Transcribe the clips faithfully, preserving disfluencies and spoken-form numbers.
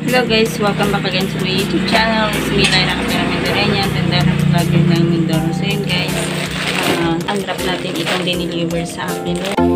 Hello guys, welcome back again to my YouTube channel. It's me, Lyra Kapera-Mendoreña, tanda ng vlogger ng Mindoro. So yun guys, uh, unwrap natin itong diniliver sa akin.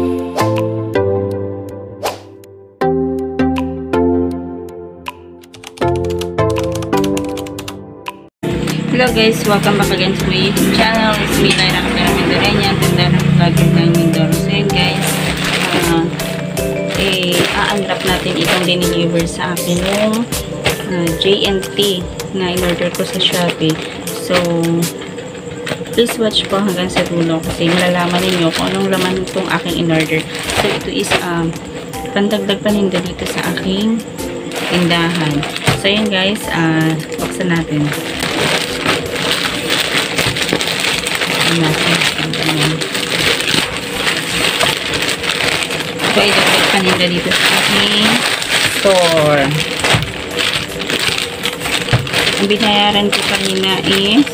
Hello guys, welcome back again to my YouTube channel. It's me, Lyra Kapera-Mendoreña, tanda ng vlogger ng Mindoro. So yun guys, uh, eh, a-unwrap natin itong diniliver sa akin yung uh, J and T na in-order ko sa Shopee. So, please watch po hanggang sa dulo kasi malalaman ninyo kung anong laman itong aking in-order. So, ito is um, pandagdag paninda dito sa aking tindahan. So, yun guys, uh, buksan natin. Buksan natin. Ayan. Ito ay dagdag paninda dito sa aking store. Ang binayaran ko kanina is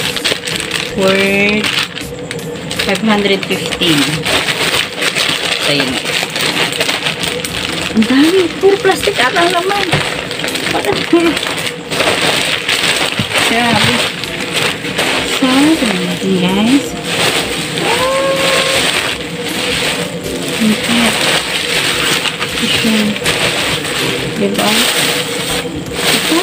worth five hundred fifteen. So, yun. Ang dami. Puro plastic ata ang laman. Grabe. So, ito natin guys. Okay. Ito. Diba? Ito.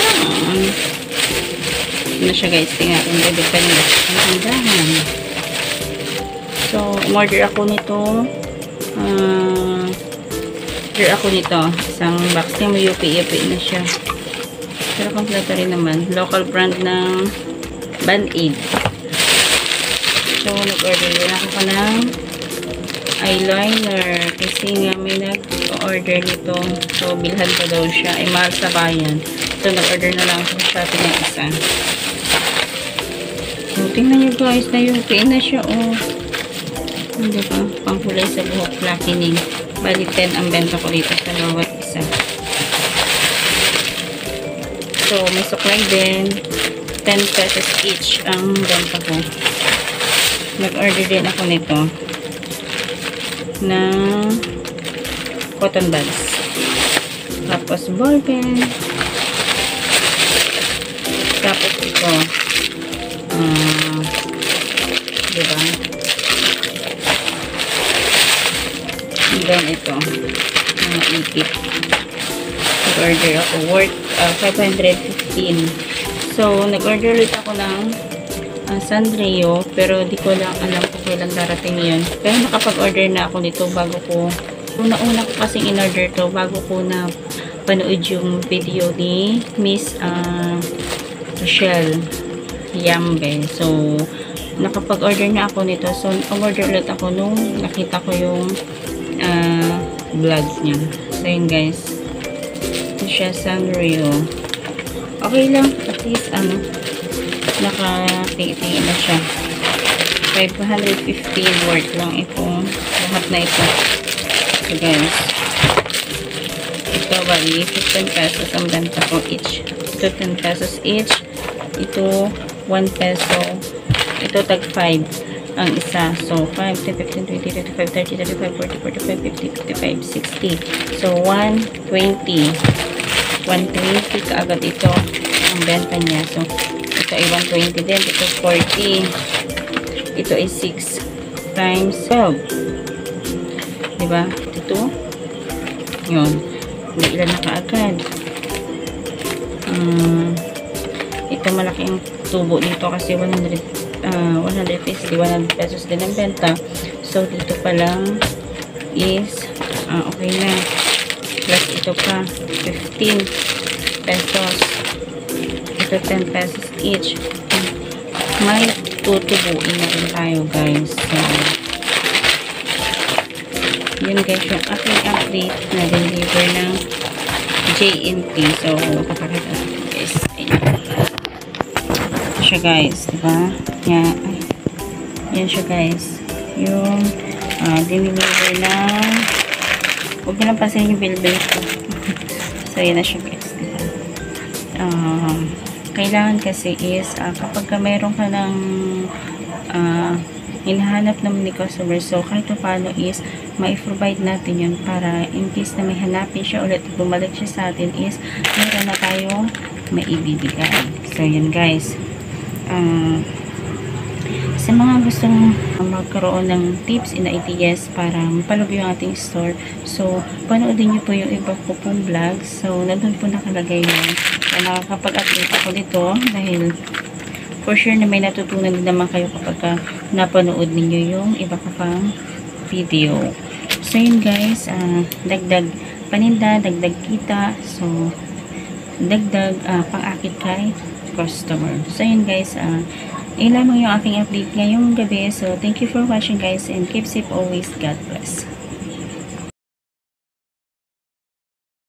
Ito na siya guys. Tingnan kung gagawin pa nila. Ang handahan. So, umorder ako nito. Uh, order ako nito. Isang box. Tingnan mo U P U P na siya. Pero kompleto rin naman. Local brand ng Band-Aid. So, nag-order din ako pa ng eyeliner. Kasi nga may nag-order nito. So, bilhan ko daw siya. Ay, mahal sa bayan. So, nag-order na lang ako sa Shopee ng isa. So, tingnan nyo guys. Na-U-P na siya. Oh. Hindi ba? Pangkulay sa buhok. Blackening. Bali, ten ang benta ko dito sa bawat isa. So, may suklay din. ten pesos each ang benta ko. Nag-order din ako nito na cotton buds. Tapos ball pen. Tapos ito. Uh, diba? And then ito. Mga ikip. Nag-order ako. Worth uh, five hundred fifteen. So, nag-order ulit ako ng uh, Sanrio, pero di ko lang alam kung kailan darating yun. Pero nakapag-order na ako nito bago ko, una-una ko kasing in-order to bago ko na panood yung video ni Miss uh, Rochelle Yambe. So, nakapag-order na ako nito. So, nag-order ulit ako nung nakita ko yung uh, vlog niya. So, yun guys. Ito siya, Sanrio. Okay lang. At least, ano, nakatingin na siya. five hundred fifteen worth lang ito. Lahat na ito. So, guys. Ito, bali, fifteen pesos ang benta ko each. Ito, ten pesos each. Ito, one peso. Ito, tag five ang isa. So, five, ten, fifteen, twenty, twenty-five, thirty, thirty-five, forty, forty-five, fifty, fifty-five, sixty. So, one twenty. one twenty kaagad ito ang benta niya. So, ito ay one twenty din. Ito forty. Ito ay six times twelve. Diba? Ito. Yun. Hindi ilan na kaagad. Um, ito malaking tubo dito kasi one hundred, uh, one hundred fifty, one hundred pesos din ang benta. So, dito pa lang is uh, okay na. Plus ito pa fifteen pesos. Ito ten pesos each. May tutubuin na rin tayo guys. So, yun guys yung aking update na deliver ng J and T. So, kapakita natin guys. Ayan siya guys. Diba? Yan. Yan siya guys. Yung uh, deliver ng huwag nyo lang pasin yung bill-bill ko. So, yun na siya guys. Uh, kailangan kasi is uh, kapag ka mayroon ka ng uh, hinahanap naman ni customer, so kahit paano is ma-provide natin yun para in case na may hanapin siya ulit, bumalik siya sa atin is meron na tayong maibibigay. So, yun guys. Um, sa mga gustong magkaroon ng tips and ideas para mapalog yung ating store, so panoodin nyo po yung iba ko pong vlog. So nandun po nakalagay yun. So, nakakapag-update ako dito dahil for sure na may natutunan din naman kayo kapag ka napanood ninyo yung iba ko pang video. So yun guys, uh, dagdag paninda, dagdag kita, so dagdag uh, pang-akit kay customer. So yun guys, uh, yun lamang yung aking update ngayong gabi. So, thank you for watching guys and keep safe always. God bless.